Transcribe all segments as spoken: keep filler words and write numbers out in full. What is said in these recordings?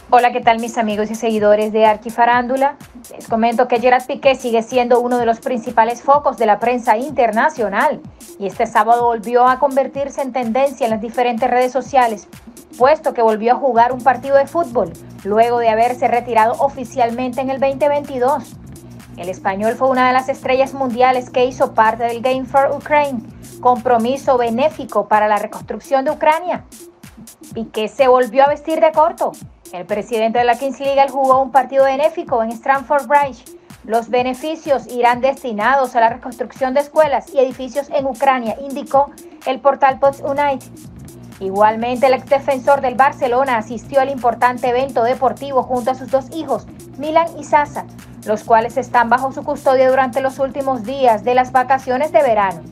Hola, ¿qué tal mis amigos y seguidores de Arquifarándula? Les comento que Gerard Piqué sigue siendo uno de los principales focos de la prensa internacional y este sábado volvió a convertirse en tendencia en las diferentes redes sociales, puesto que volvió a jugar un partido de fútbol luego de haberse retirado oficialmente en el veinte veintidós. El español fue una de las estrellas mundiales que hizo parte del Game for Ukraine, compromiso benéfico para la reconstrucción de Ucrania. Piqué se volvió a vestir de corto. El presidente de la Kings League jugó un partido benéfico en Stamford Bridge. Los beneficios irán destinados a la reconstrucción de escuelas y edificios en Ucrania, indicó el portal Post United. Igualmente, el exdefensor del Barcelona asistió al importante evento deportivo junto a sus dos hijos, Milan y Sasa, los cuales están bajo su custodia durante los últimos días de las vacaciones de verano.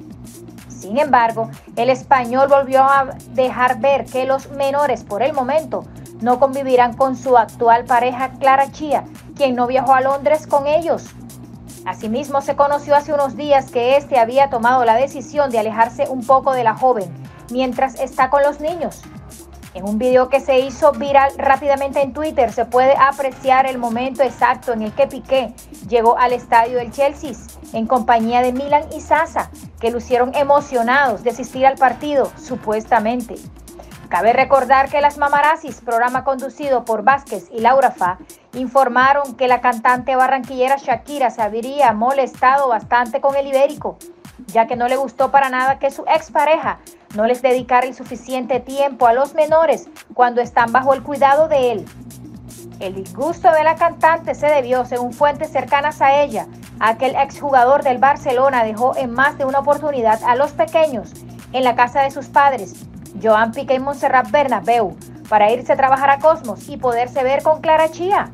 Sin embargo, el español volvió a dejar ver que los menores, por el momento, no convivirán con su actual pareja Clara Chia, quien no viajó a Londres con ellos. Asimismo, se conoció hace unos días que este había tomado la decisión de alejarse un poco de la joven mientras está con los niños. En un video que se hizo viral rápidamente en Twitter se puede apreciar el momento exacto en el que Piqué llegó al estadio del Chelsea en compañía de Milan y Sasa, que lucieron emocionados de asistir al partido, supuestamente. Cabe recordar que Las Mamarazzis, programa conducido por Vázquez y Laura Fa, informaron que la cantante barranquillera Shakira se habría molestado bastante con el ibérico, ya que no le gustó para nada que su expareja no les dedicara el suficiente tiempo a los menores cuando están bajo el cuidado de él. El disgusto de la cantante se debió, según fuentes cercanas a ella, a que el exjugador del Barcelona dejó en más de una oportunidad a los pequeños en la casa de sus padres, Joan Piqué y Montserrat Bernabéu, para irse a trabajar a Cosmos y poderse ver con Clara Chia.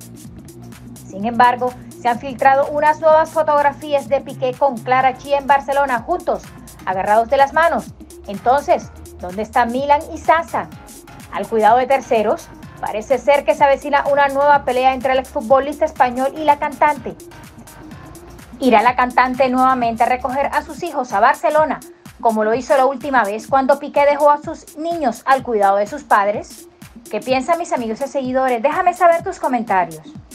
Sin embargo, se han filtrado unas nuevas fotografías de Piqué con Clara Chia en Barcelona juntos, agarrados de las manos. Entonces, ¿dónde están Milan y Sasa? Al cuidado de terceros, parece ser que se avecina una nueva pelea entre el exfutbolista español y la cantante. ¿Irá la cantante nuevamente a recoger a sus hijos a Barcelona, como lo hizo la última vez cuando Piqué dejó a sus niños al cuidado de sus padres? ¿Qué piensan mis amigos y seguidores? Déjame saber tus comentarios.